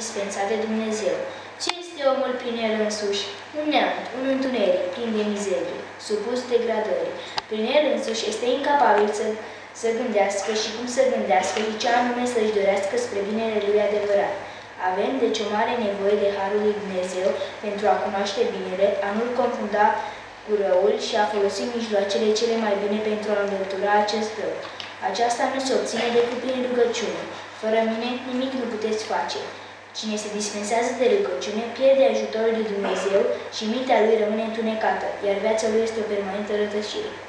dispensat de Dumnezeu. Ce este omul prin el însuși? Un neant, un întuneric, plin de mizerie, supus degradării. Prin el însuși este incapabil să gândească și cum să gândească și ce anume să-și dorească spre binele lui adevărat. Avem deci o mare nevoie de harul lui Dumnezeu pentru a cunoaște binele, a nu-l confunda cu răul și a folosi mijloacele cele mai bine pentru a înlătura acest rău. Aceasta nu se obține decât prin rugăciune. Fără mine nimic nu puteți face. Cine se dispensează de rugăciune pierde ajutorul lui Dumnezeu și mintea lui rămâne întunecată, iar viața lui este o permanentă rătăcire.